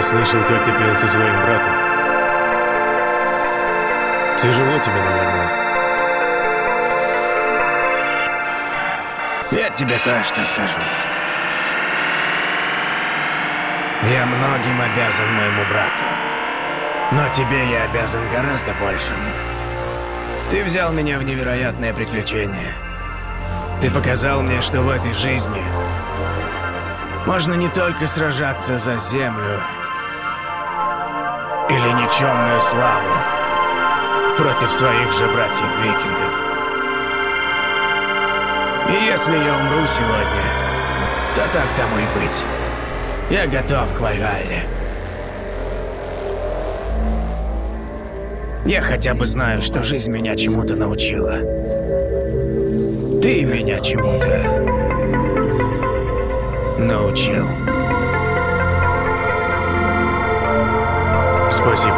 Я слышал, как ты пел со своим братом. Тяжело тебе, наверное. Я тебе кое-что скажу. Я многим обязан моему брату. Но тебе я обязан гораздо большим. Ты взял меня в невероятное приключение. Ты показал мне, что в этой жизни можно не только сражаться за землю или никчемную славу против своих же братьев-викингов. И если я умру сегодня, то так тому и быть. Я готов к Вальгалле. Я хотя бы знаю, что жизнь меня чему-то научила. Ты меня чему-то научил. Спасибо.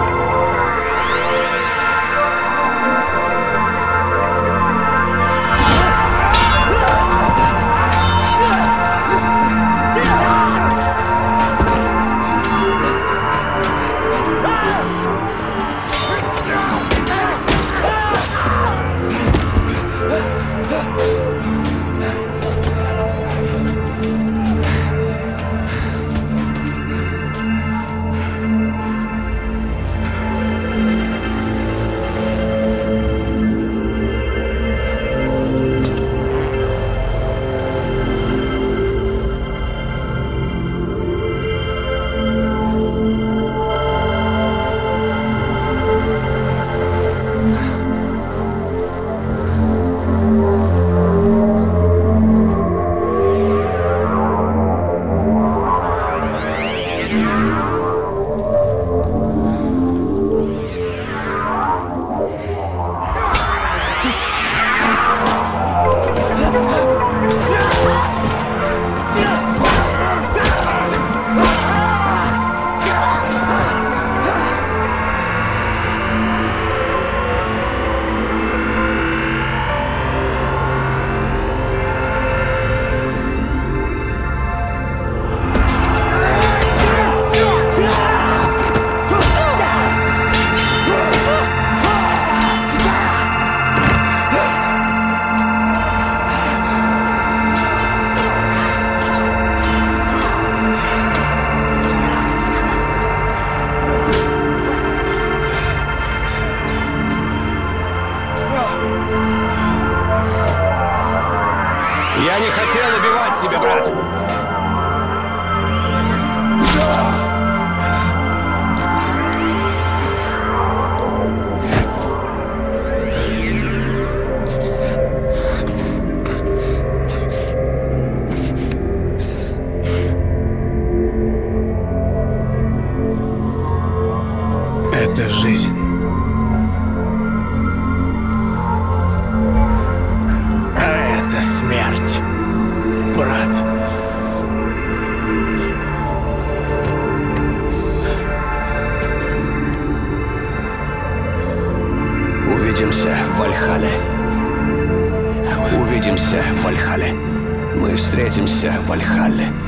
Я не хотел убивать тебя, брат! Это жизнь. А это смерть, брат. Увидимся в Вальхалле. Увидимся в Вальхалле. Мы встретимся в Вальхалле.